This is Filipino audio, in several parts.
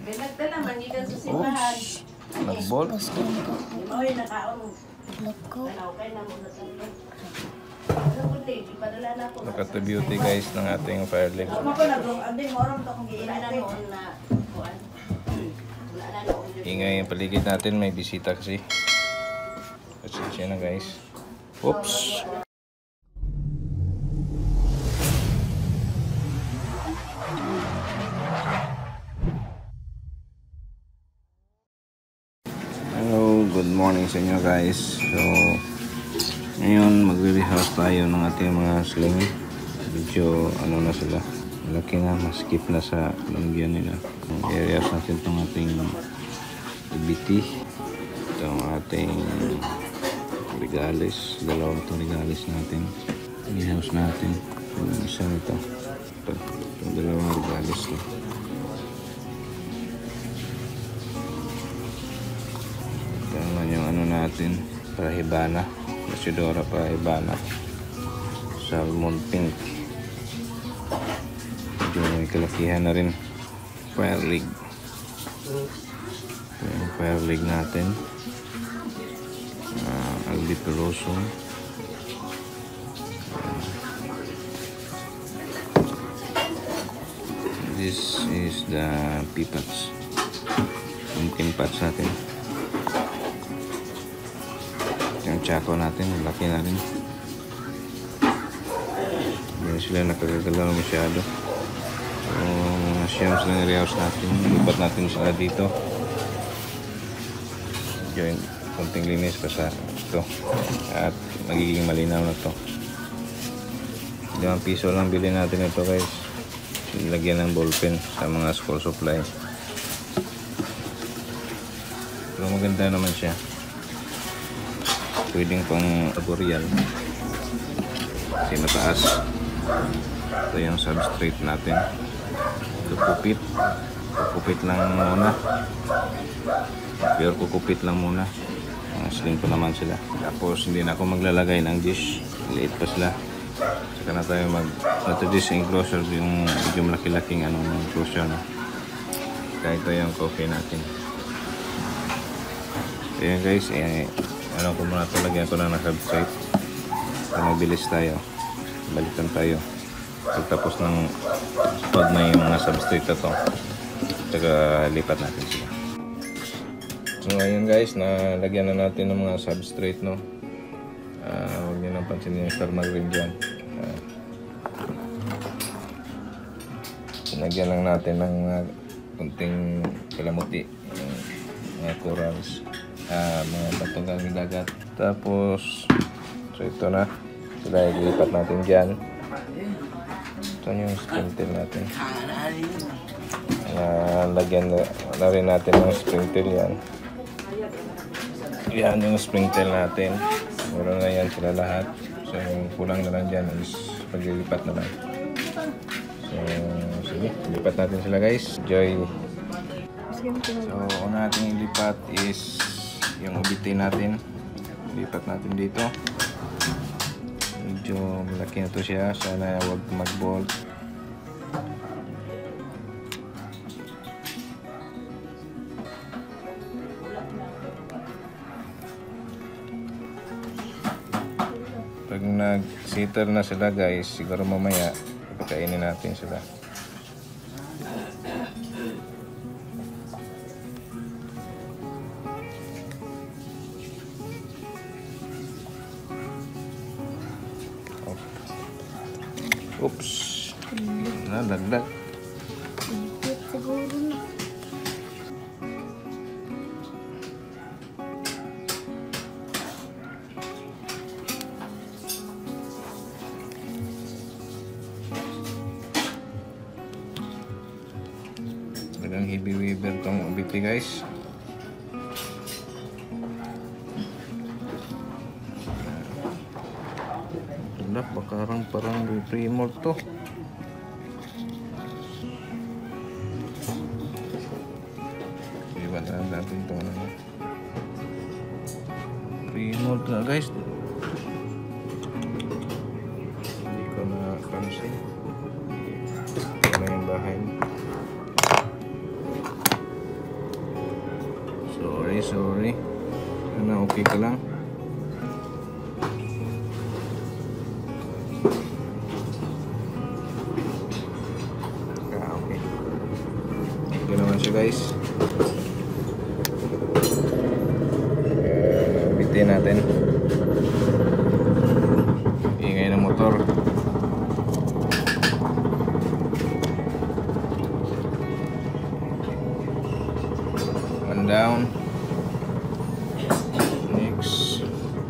Nagdala man gikan sa simbahan. Nag-bolt. Oy, nakaon. Loko. Kay na mo na sa. Nakata beauty guys ng ating fire leg. Ako ko nagong anding moram to kung giinan na noon na kuan. Wala na noon. Ingay yung paligid natin, may bisita kasi. Pasensya na guys. Oops. Hello, good morning sa inyo guys. So, ngayon magre-rehouse tayo ng ating mga sling. Medyo ano na sila, malaki na, maskip na sa lalagyan nila. I-rehouse natin itong ating BT, itong ating regales, dalawang itong regales natin. I-rehouse natin yung isa nito, itong dalawang regales na. Ito yung ano natin, Parahibana, Masidora Parahibana, salmon pink. Medyo may kalakihan na rin. Fire leg. Ito yung fire leg natin. Albiperoso. This is the pipats. Yung pimpats natin. Yung chako natin, laki na rin. Hindi sila nakagagalaw masyado. So, mga siyams na i-rehouse natin. Lipat natin sila dito. Yung konting linis pa sa ito. At magiging malinaw na ito. 5 piso lang bilhin natin ito guys. Lagyan ng ballpen sa mga school supply. Pero maganda naman siya. Pwedeng pang laboreal kasi mataas. Ito yung substrate natin. Kukupit lang muna, pure kukupit lang muna. Slim pa naman sila. Tapos hindi na ako maglalagay ng dish, liit pa sila. Saka na tayo mag-dish enclosure, yung medyo malaki-laking enclosure na. Kaya ito yung coffee natin. Ayan guys, ano ko muna ito, lagyan ko na ng substrate. Mabilis tayo, balikan tayo pagtapos ng pag na yung mga substrate na ito, saka lipat natin sila. So ngayon guys, nalagyan na natin ng mga substrate, no. Huwag nyo nang pansinin yung thermal ring dyan. Lagyan lang natin ng kunting kalamuti, mga corals, mga batugang dagat. Tapos so ito na sila, ilipat natin dyan. Ito yung sprinter natin. Lagyan na rin natin ng sprinter yan. Yan yung sprinter natin. Meron na yan sila lahat. So yung kulang na lang dyan is paglilipat na lang. So sige, lipat natin sila guys. Enjoy. So una natin ilipat is yung ubiti natin. Lipat natin dito. Medyo malaki na to siya. Sana huwag mag-bolt. Pag nag-sitter na sila guys, siguro mamaya pagkainin natin sila. Oops. Nalaglag. Siguro na. Talagang heavy weaver tong ubiti guys. Wala, parang pre-mold to. Iba na natin ito. Pre-mold na guys. Hindi ko na pansin. Ito na yung bahay. sorry. Ano, okay ka lang? Okay. Okay naman siya guys. Bitin natin. Ingay ng motor. One down. Next.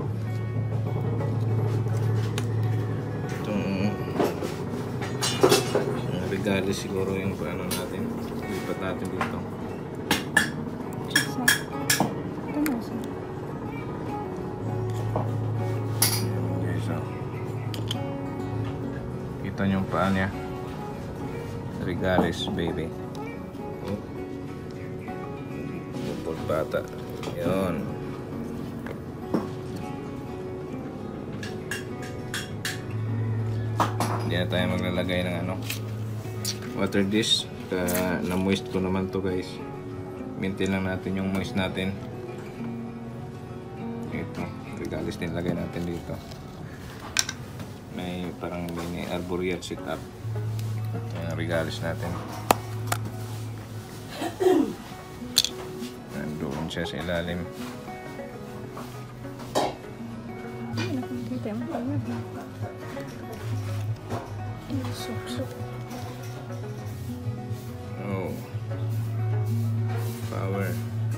Itong regalo siguro yung paano natin. Lipat natin dito. Kita nyo yung paa niya. Regalis baby. Oh. Bupol bata. Yun. Hindi na tayo maglalagay ng ano, water dish. Na-moist ko naman to guys. Maintain lang natin yung moist natin. Ito. Regalis din lagay natin dito. May parang mini arboreal setup. Yung regalis natin. Nandoon siya sa ilalim. Oh. Power.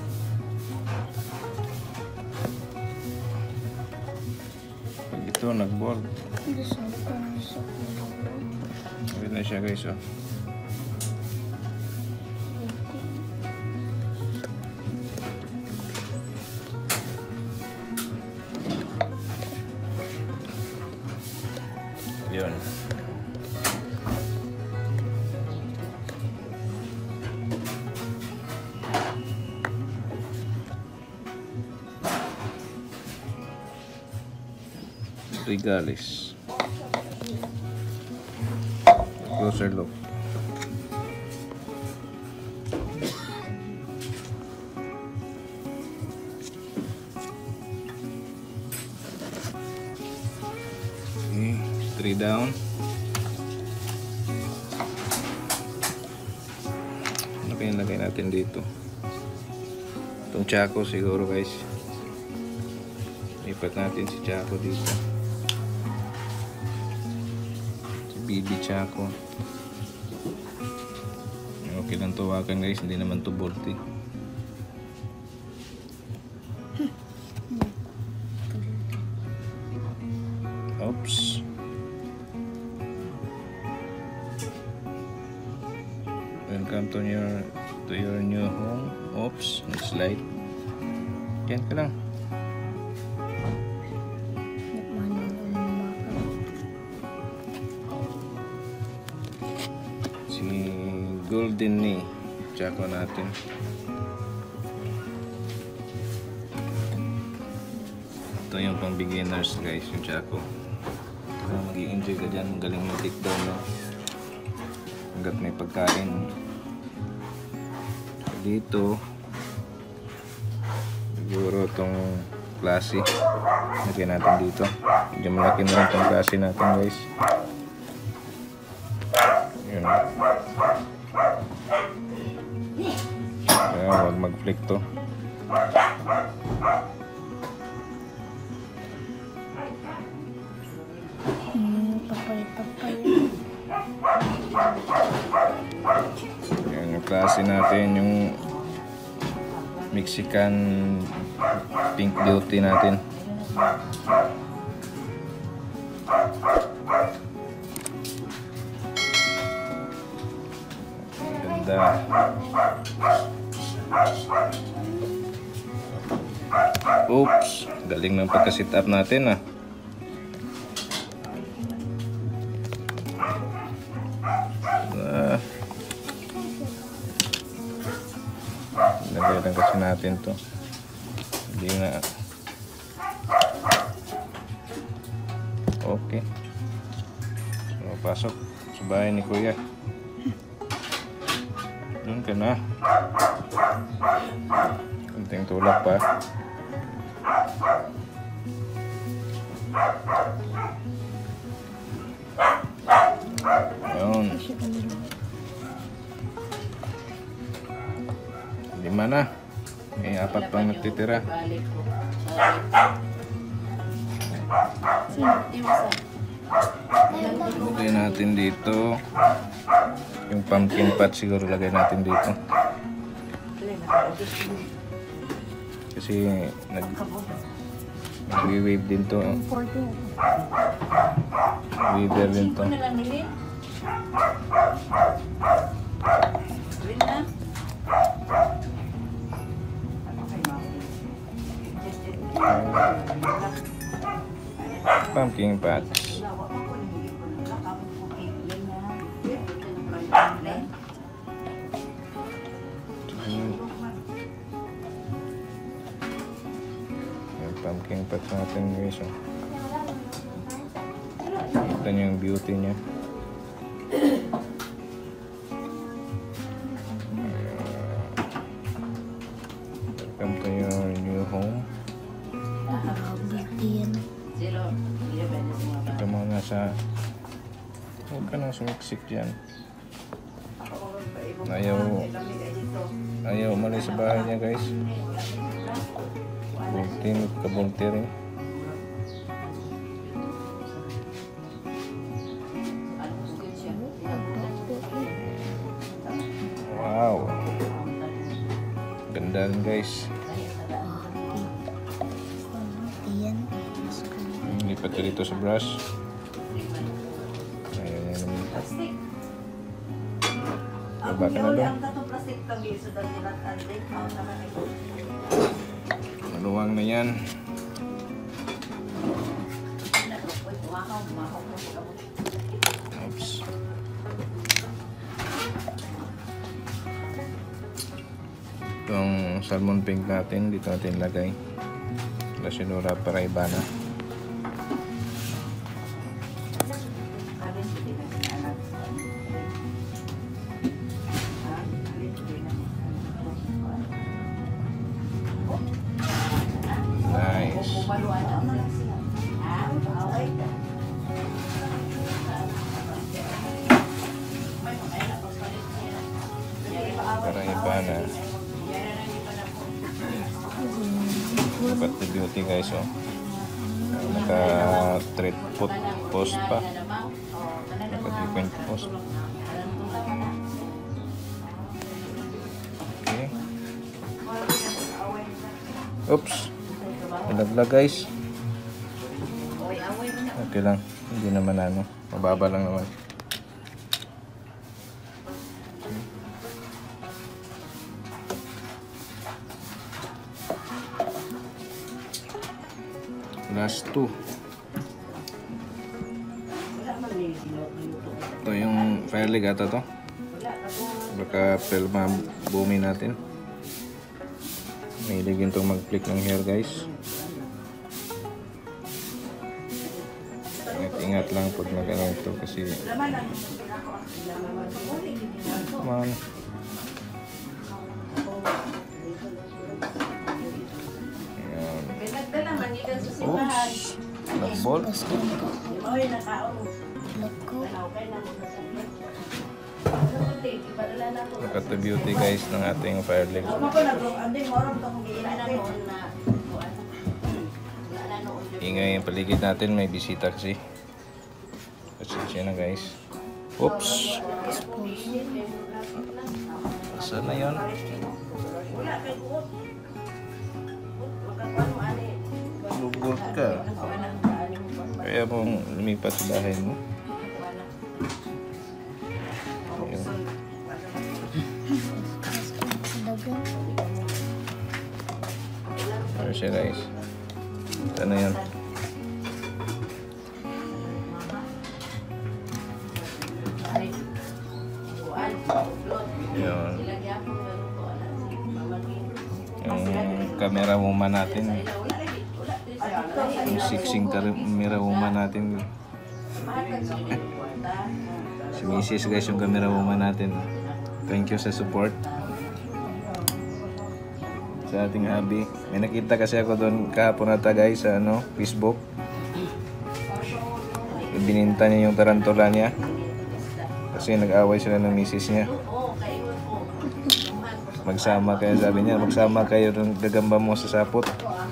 Pag ito nag-board. Wait na siya guys, oh. Yun. Regalis. Closer look. Okay, 3 down. Ano kaya lagay natin dito? Itong Chaco siguro guys. Lipat natin si Chaco dito. Bibi Chaco. Okay lang tawakan guys, hindi naman to bulty. Oops. Welcome to your new home. Oops, slide. Yan ka lang. Golden knee. Chaco natin. Ito yung pang beginners guys, yung Chaco. Mag-i-enjoy ka dyan. Magaling mo take down, no? Hanggat may pagkain. Dito siguro itong klase. Lagyan natin dito. Medyo malaki na rin itong klase natin guys. Yun. Kaya huwag mag-flick to. Yan yung klase natin, yung Mexican Pink Beauty natin. Ganda. Oops, galing ng pagka-sit up natin, ah. Lagay lang kasi natin to. Hindi na. Okay. So, pasok sa bahay ni Kuya. Doon ka na. Kunting tulak pa. Ayun. 5 na. May 4 pang natitira. Balik ko. Lagay natin dito. Yung pumpkin patch siguro lagay natin dito. Kasi nag-wave din to. Weaver din to. Sino na lang nilin? Rin na? Pumpkin patch. Yung pumpkin patch natin guys. Oh. Kita niyo yung beauty niya. Welcome to your new home. Ito mga sa... Huwag ka nang sumiksik dyan. Ayaw umalis sa bahay niya guys. Kabulti rin. Wow. Ganda rin guys. Lipat ka dito sa brush. Ayan yan. Baba ka na doon. Maluwang na yan. Oops. Itong salmon pink natin, dito natin lagay. Lasinura para iba na. Nice. Para iba na. Dapat the beauty guys oh. Naka thread post pa. Naka different post. Okay. Oops. Nalaglag guys. Okay lang. Hindi naman ano. Mababa lang naman. Last 2. Ito yung fire leg ata to. Baka pelma bumi natin. May ligin itong mag-flick ng hair guys. Ingat lang pag nag-ano ito kasi come on. Oops. Nag-bolt. Look at the beauty guys ng ating fire leg. Ingay yung paligid natin, may bisita kasi. Pasensya na guys. Oops. Saan na yun? Lugod ka. Kaya mong lumipat sa bahay mo. Ayun. Ano siya guys? Ito na yun. Yun. Yung camera woman natin. Yung sixing camera woman natin. Si Mrs. guys yung camera woman natin. Thank you sa support. sa ating hubby. May nakita kasi ako doon kahapon ata guys sa Facebook. Ibininta niya yung tarantula niya kasi nag-away sila ng misis niya. Magsama kayo, sabi niya, magsama kayo ng gagamba mo sa sapot.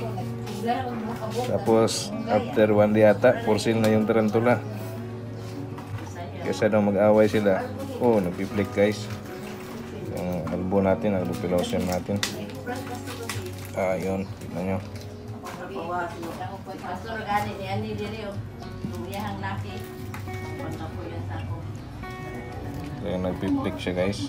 Tapos after one day ata, for sale na yung tarantula. Kasi daw mag-away sila. Oh, nagpiplik guys. Yung albo natin, albo pilosin natin. Yun, tignan nyo. Pastor gani ni ani diri og iyang laki. Pagkapo yan sa ako. So yung nagpiplik siya guys.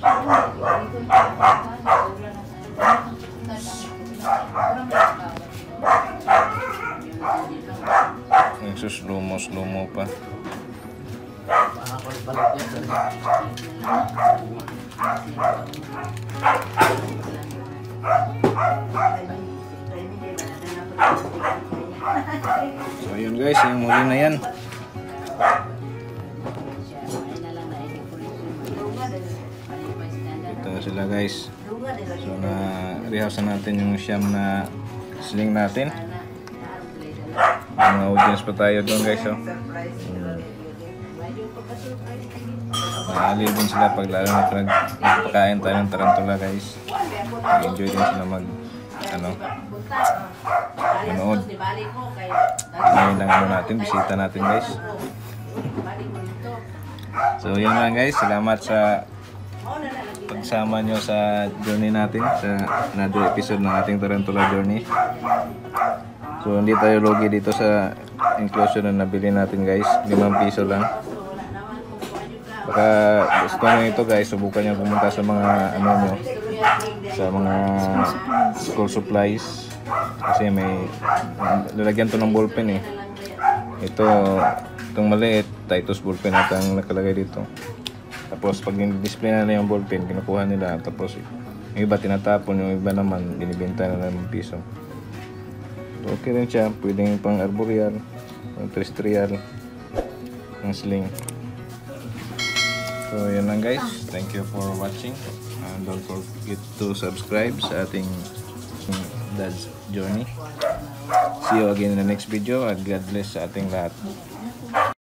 Nagsuslumo pa. So yun guys, yung muli na yan. Ito na sila guys. So na-rehouse natin yung siyam na sling natin. Mga audience pa tayo doon guys. Naaliw din sila pag lalo na nagpakain tayo ng tarantula guys. Enjoy din sila manood. Ngayon lang natin, bisita natin guys. So yun lang guys, salamat sa pagsama nyo sa journey natin, sa another episode ng ating tarantula journey. So hindi tayo logi dito sa inclusion na nabili natin guys, 5 piso lang. Baka gusto nyo ito guys, subukan nyo pumunta sa mga sa mga school supplies. Kasi may lalagyan to ng ballpen eh. Itong maliit, Titus ballpen at ang nakalagay dito. Tapos pag display na yung ballpen, kinukuha nila. Tapos yung iba tinatapon, yung iba naman binibenta na ng piso. So, okay rin siya, pwedeng pang arboreal, pang terrestrial, ng sling. So yun lang guys, thank you for watching. And don't forget to subscribe sa ating Dad's Journey. See you again in the next video at God bless sa ating lahat.